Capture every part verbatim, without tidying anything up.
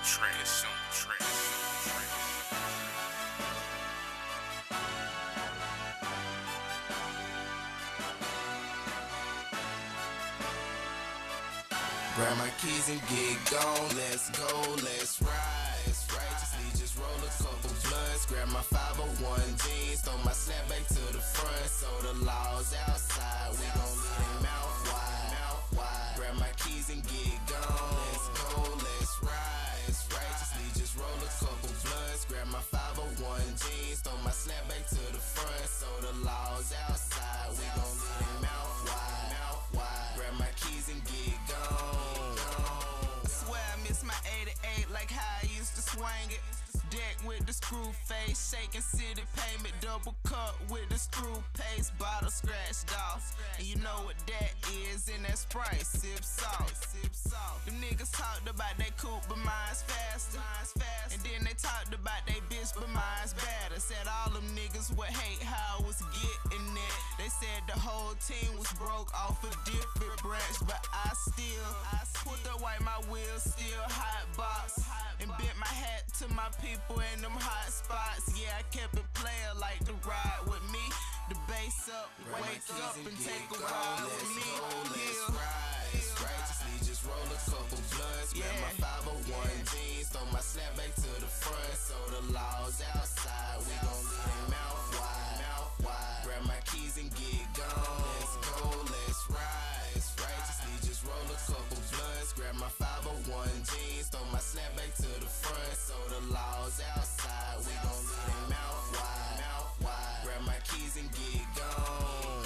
trash on trash on trash. Grab my keys and get gone, let's go, let's ride. Righteously just roll a couple blunts. Grab my five oh one jeans, throw my snapback to the front. So the laws outside, we gon' leave them mouth wide, mouth wide. Grab my keys and get gone, let's go, let's ride. Righteously just roll a couple blunts. Grab my five oh one jeans, throw my snapback to the front. So the laws outside, we gon' leave them mouth wide, mouth wide. Grab my keys and get gone. I swear I miss my eighty-eight like how I used to swing it. Deck with the screw face, shaking city payment, double cup with the screw paste, bottle scratched off. And you know what that is in that Sprite, sip salt. Them niggas talked about they coupe, but mine's faster. And then they talked about they bitch, but mine's better. Said all them niggas would hate how I was getting it. They said the whole team was broke off a different branch, but I still put the white my wheels, still hot box, and bent my hat to my people in them hot spots. Yeah, I kept it player like to ride with me. The bass up, wake up and take a ride with me. Yeah. Righteously just roll a couple blunts. Grab my five oh one jeans, throw my snapback to the front. So the laws outside, we gon' leave them mouth wide, mouth wide. Grab my keys and get gone. Let's go, let's ride. Righteously just roll a couple blunts. Grab my five oh one jeans, throw my snapback to the front. So the laws outside, we gon' leave them mouth wide, mouth wide. Grab my keys and get gone.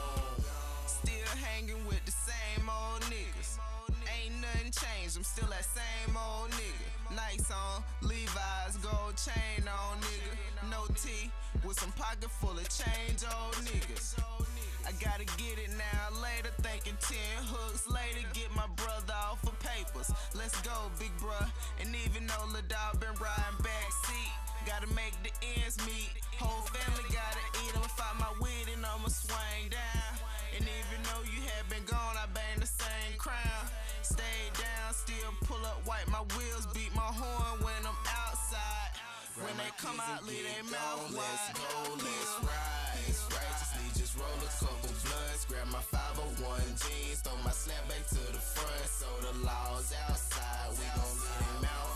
Still hanging with the same old niggas. Ain't nothing changed, I'm still that same old nigga. Nice on, Levi's, gold chain on, nigga. No T, with some pocket full of change, old niggas. I gotta get it now, later thinking ten hooks later, get my brother off of papers. Let's go, big bruh. And even though Lil Dawg been riding backseat, gotta make the ends meet. Whole family gotta eat, I'ma find my weed and I'ma swing down. And even though you had been gone, I bang the same crown. Stay down, still pull up, wipe my wheels, beat my horn when I'm outside. When they come out, leave their mouth wide. Let's go, let's ride. Righteously just roll a couple blunts. Grab my five oh one jeans, throw my snapback to the front. So the laws outside, we gon' leave them mouth